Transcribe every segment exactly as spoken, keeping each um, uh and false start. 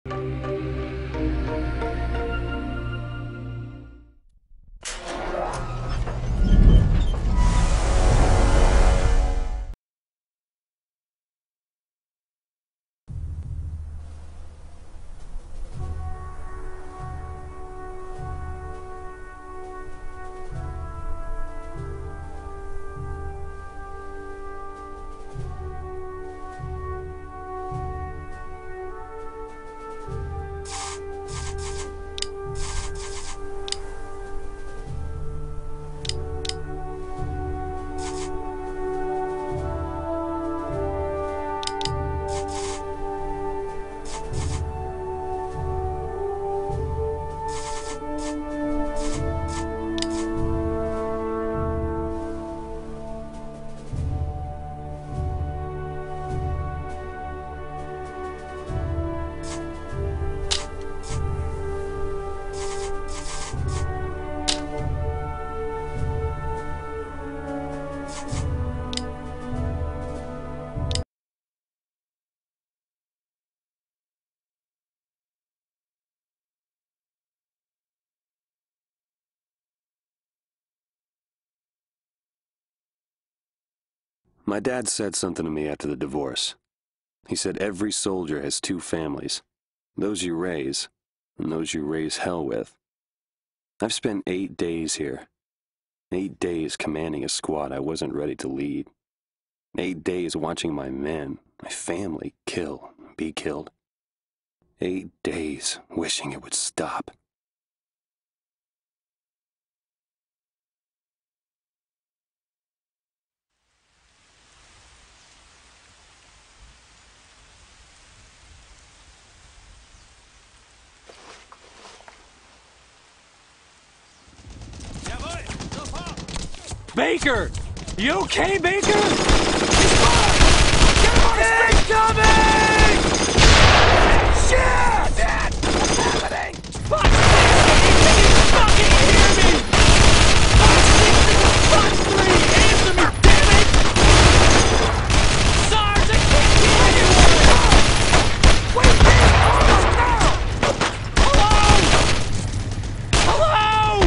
My dad said something to me after the divorce. He said every soldier has two families, those you raise and those you raise hell with. I've spent eight days here, eight days commanding a squad I wasn't ready to lead, eight days watching my men, my family, kill and be killed, eight days wishing it would stop. Baker! You okay, Baker? Incoming! Shit! Shit! What's happening? Fuck! Can you fucking hear me? Fuck six, fuck three! Answer me, damn it! Sarge, I can't hear anyone! Wait, man! Now! Hello? Hello?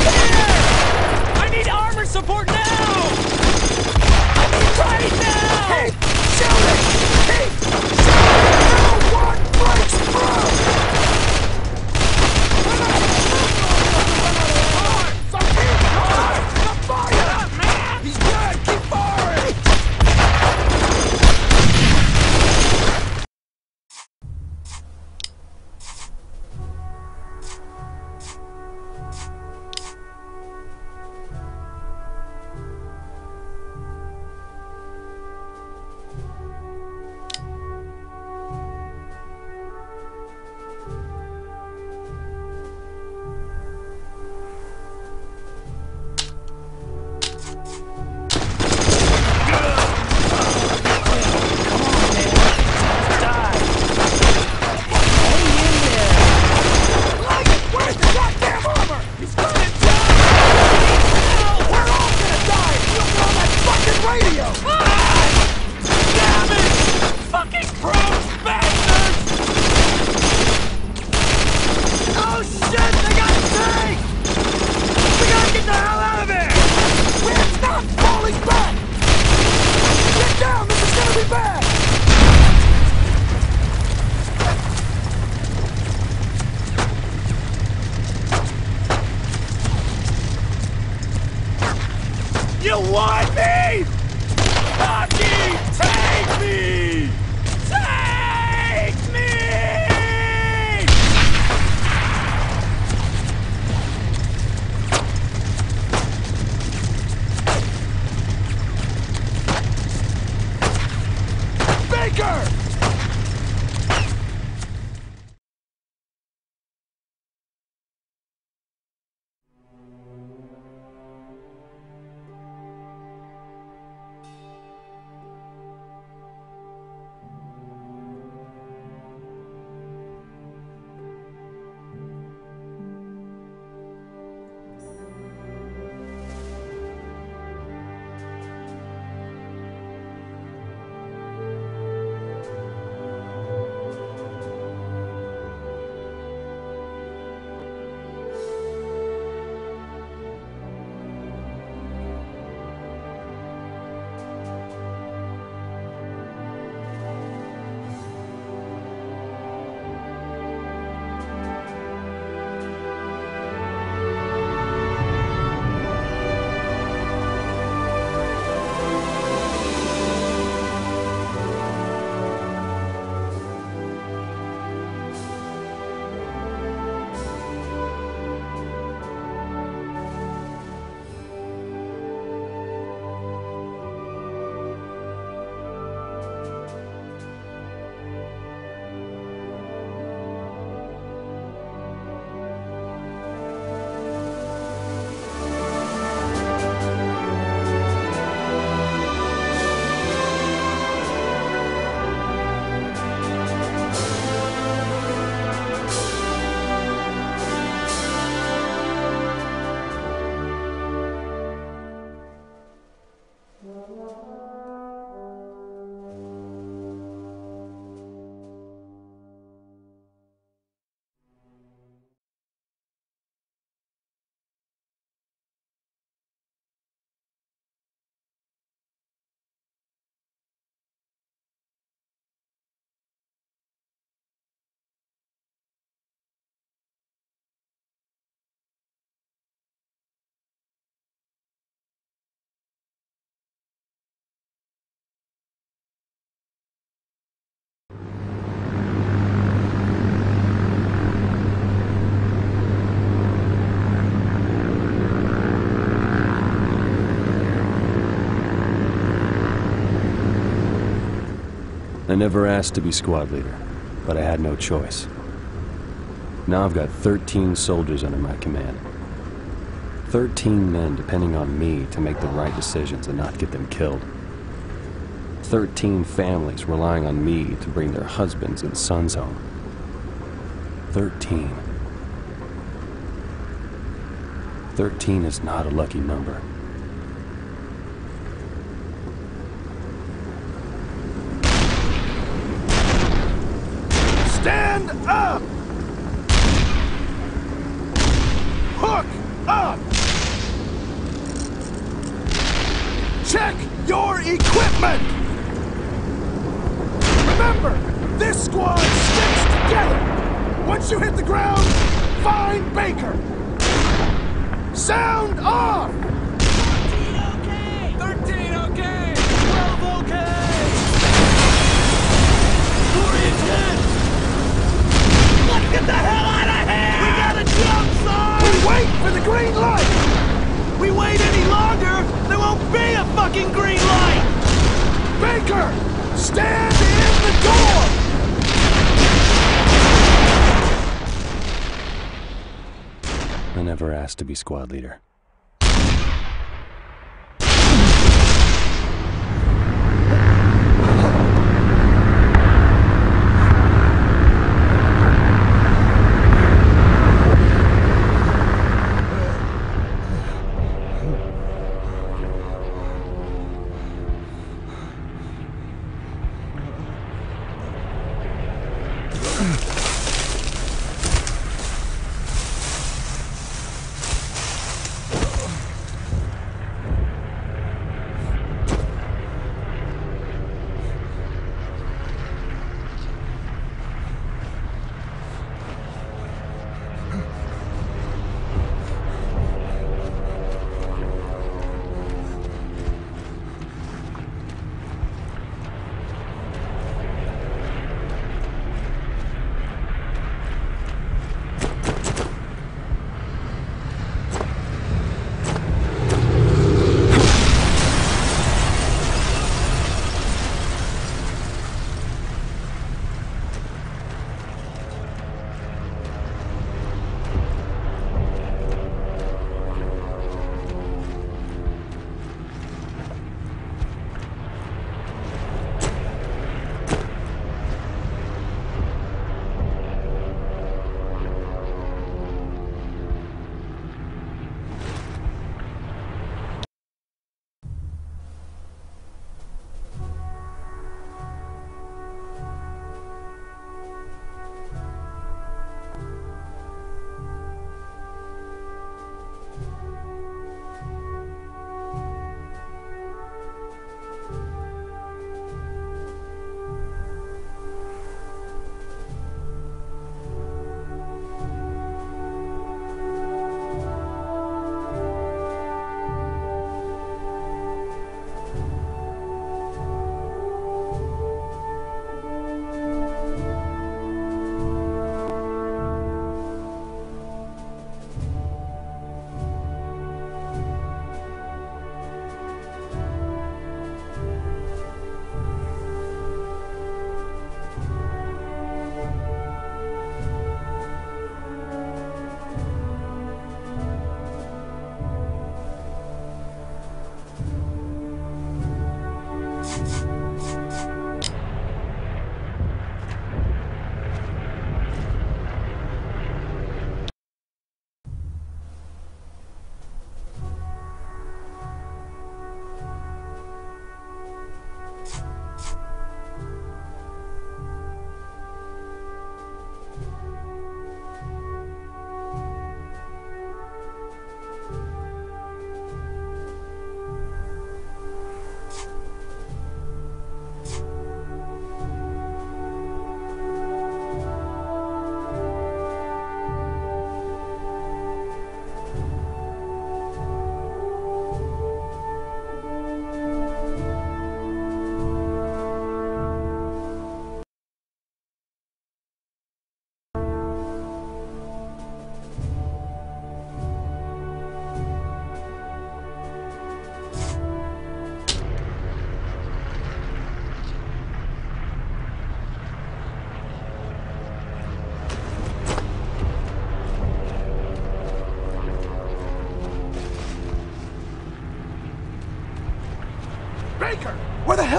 Support now! I mean right now! I never asked to be squad leader, but I had no choice. Now I've got thirteen soldiers under my command. Thirteen men depending on me to make the right decisions and not get them killed. Thirteen families relying on me to bring their husbands and sons home. Thirteen. Thirteen is not a lucky number. Stand up! Hook up! Check your equipment! Remember, this squad sticks together! Once you hit the ground, find Baker! Sound off! thirteen okay! thirteen okay! twelve okay! Oriented! Let's get the hell out of here! We gotta jump, son! We wait for the green light! We wait any longer, there won't be a fucking green light! Baker! Stand in the door! I never asked to be squad leader.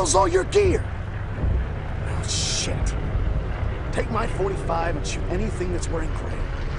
hell's all your gear? Oh, shit. Take my forty-five and shoot anything that's wearing gray.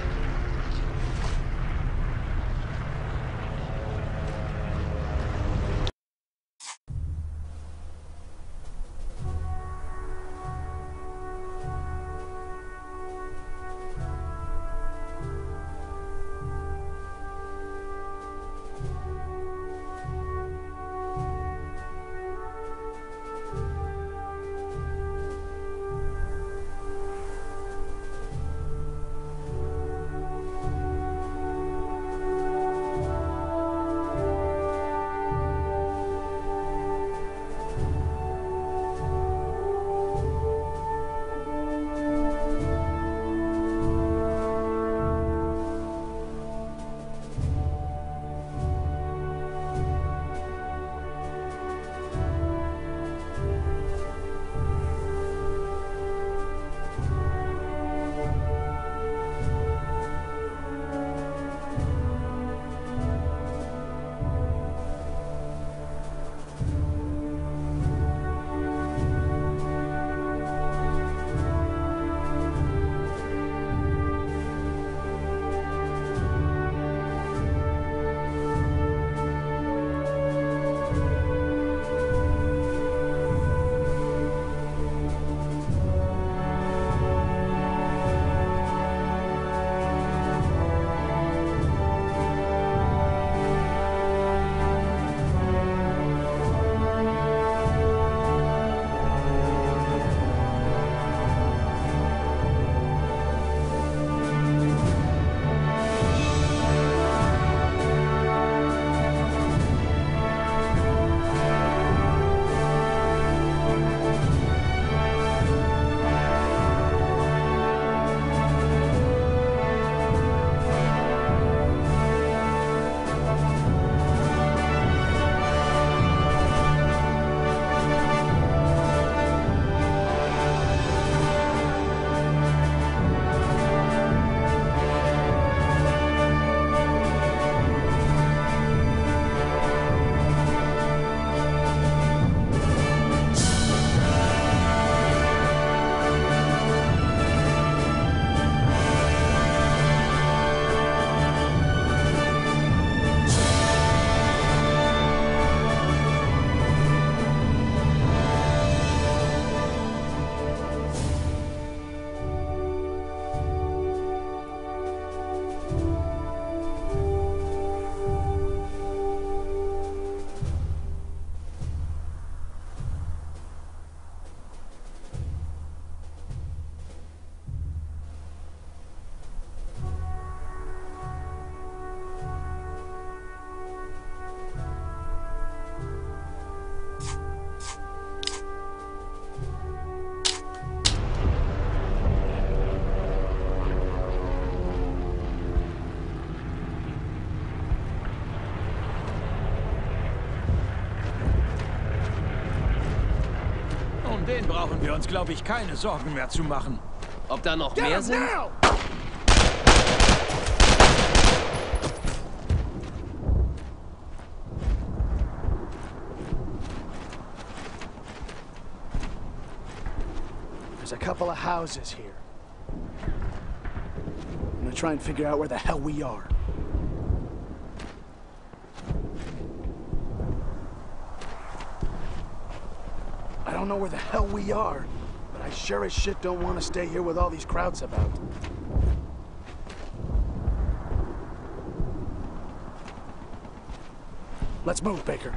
Um den brauchen wir uns, glaube ich, keine Sorgen mehr zu machen. Ob da noch mehr sind? Now! There's a couple of houses here. I'm gonna try and figure out where the hell we are. I don't know where the hell we are, but I sure as shit don't want to stay here with all these crowds about. Let's move, Baker.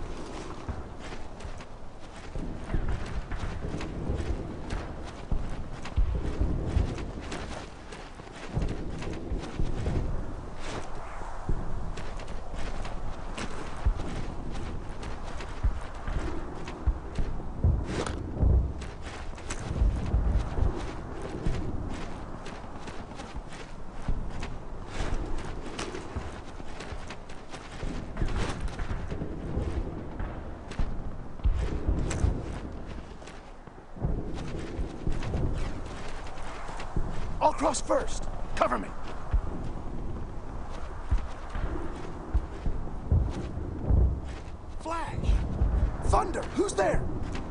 I'll cross first. Cover me. Flash! Thunder! Who's there?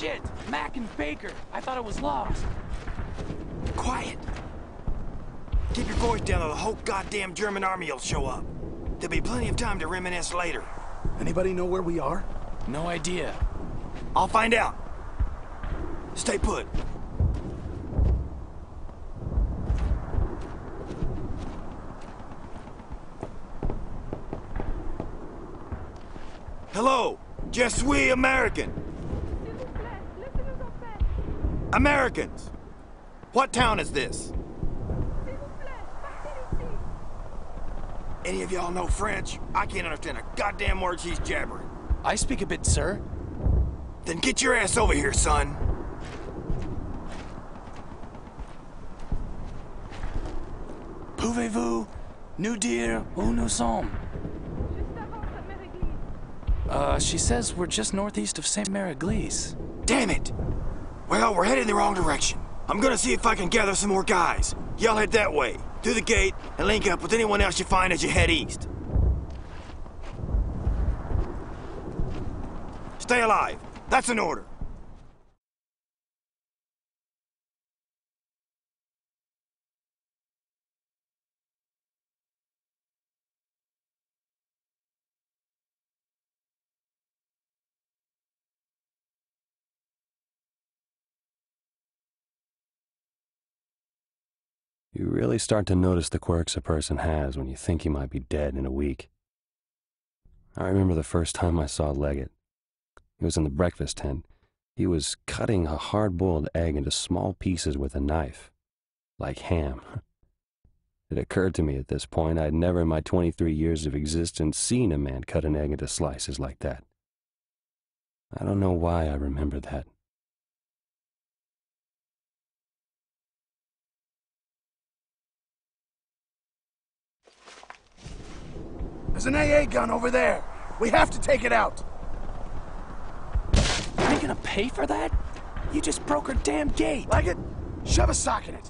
Shit! Mac and Baker. I thought it was lost. Quiet. Keep your voice down or the whole goddamn German army will show up. There'll be plenty of time to reminisce later. Anybody know where we are? No idea. I'll find out. Stay put. Hello, je suis American. Americans. What town is this? Any of y'all know French? I can't understand a goddamn word she's jabbering. I speak a bit, sir. Then get your ass over here, son. Pouvez-vous nous dire où nous sommes? Uh, she says we're just northeast of Saint Mary-Église. Damn it! Well, we're headed in the wrong direction. I'm gonna see if I can gather some more guys. Y'all head that way, through the gate, and link up with anyone else you find as you head east. Stay alive. That's an order. You really start to notice the quirks a person has when you think he might be dead in a week. I remember the first time I saw Leggett. He was in the breakfast tent. He was cutting a hard-boiled egg into small pieces with a knife, like ham. It occurred to me at this point I'd never in my twenty-three years of existence seen a man cut an egg into slices like that. I don't know why I remember that. There's an A A gun over there. We have to take it out. Are you gonna pay for that? You just broke her damn gate. Like it? Shove a sock in it.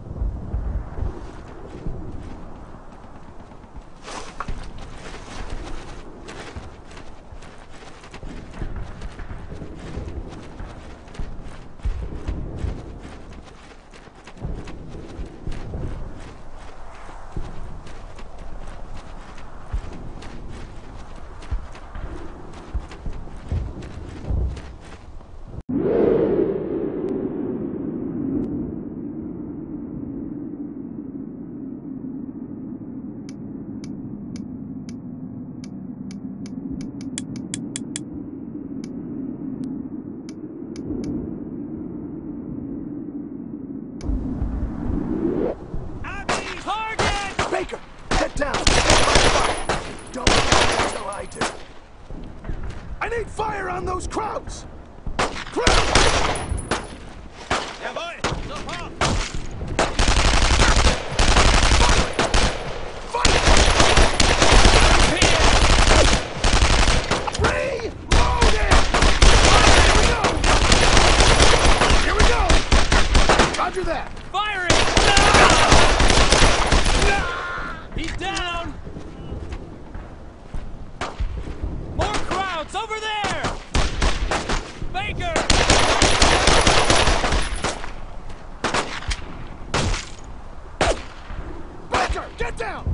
Baker, get down. Don't move until I do. I need fire on those crowds. Crowds! Jawohl! Sofort! Fire! Reload it! Here we go! Here we go! Roger that! Firing! He's down! More crowds over there! Baker! Baker, get down!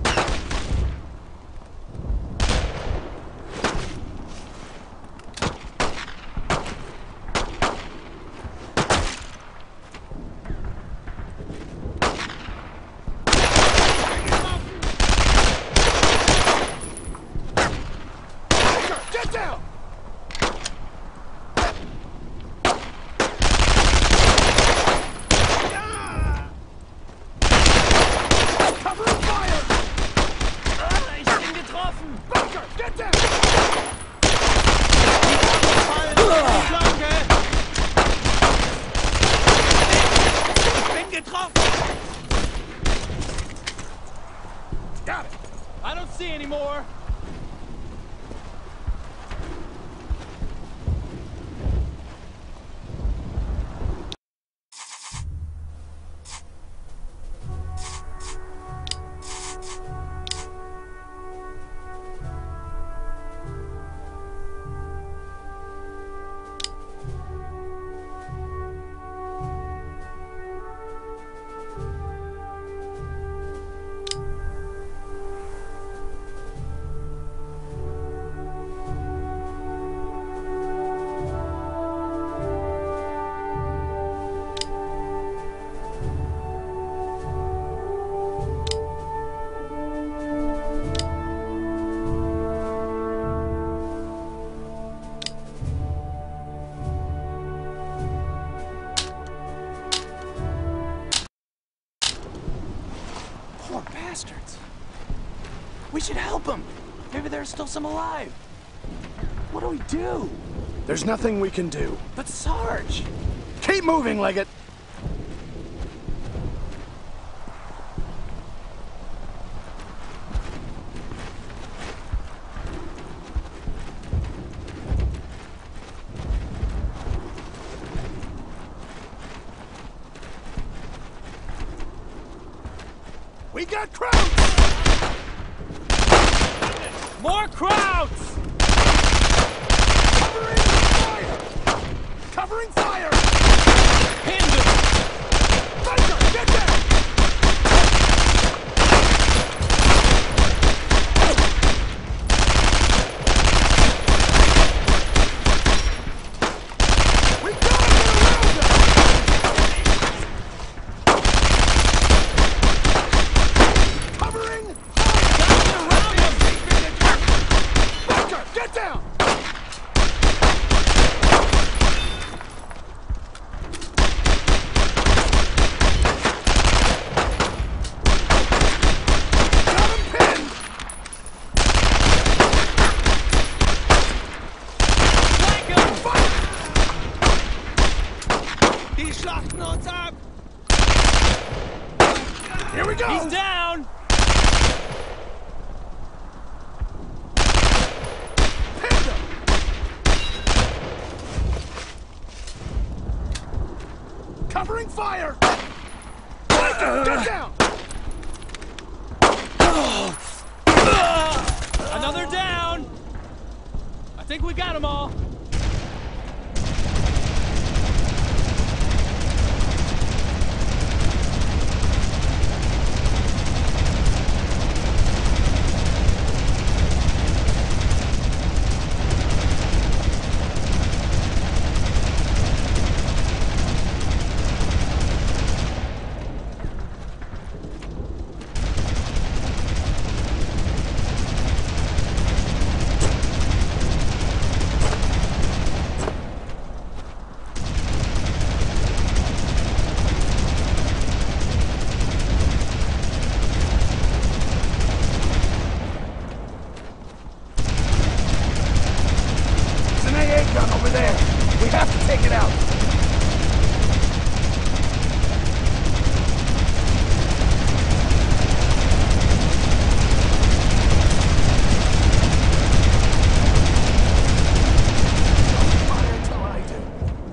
bastards. We should help them. Maybe there's still some alive. What do we do? There's nothing we can do. But Sarge! Keep moving, Leggett! We got crowds! More crowds! Covering fire! Covering fire! Pinned him! Biker, get down! We gotta get around them! Covering fire! Around him! Biker, get down! Got him pinned! Flank him! Fire! Die schlachten uns ab! Here we go! He's down! Pinned him! Covering fire! Biker, get down! Another down! I think we got them all. There's an A A gun over there. We have to take it out. Don't fire till I do.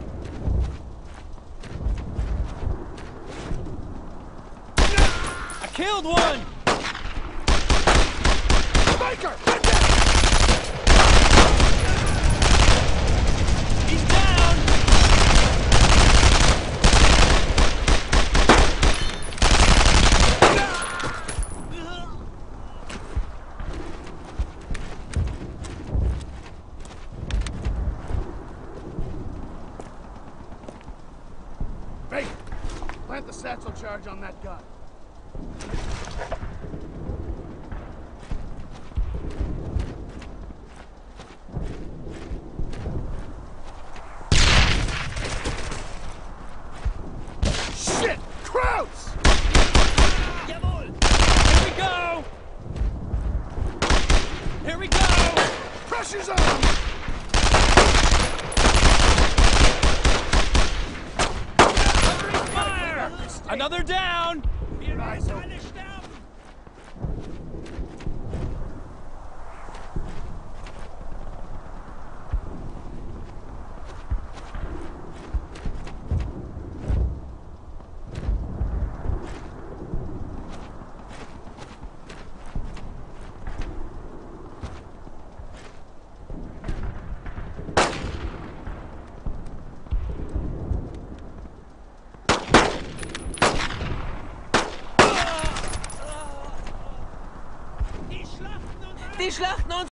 I killed one! Biker, get down! He's down! Hey, plant the satchel charge on that gun. Shit! Crowds! Jawohl! Here we go! Here we go! Pressure's on! Covering fire! Another down! Eyes open. Die schlachten uns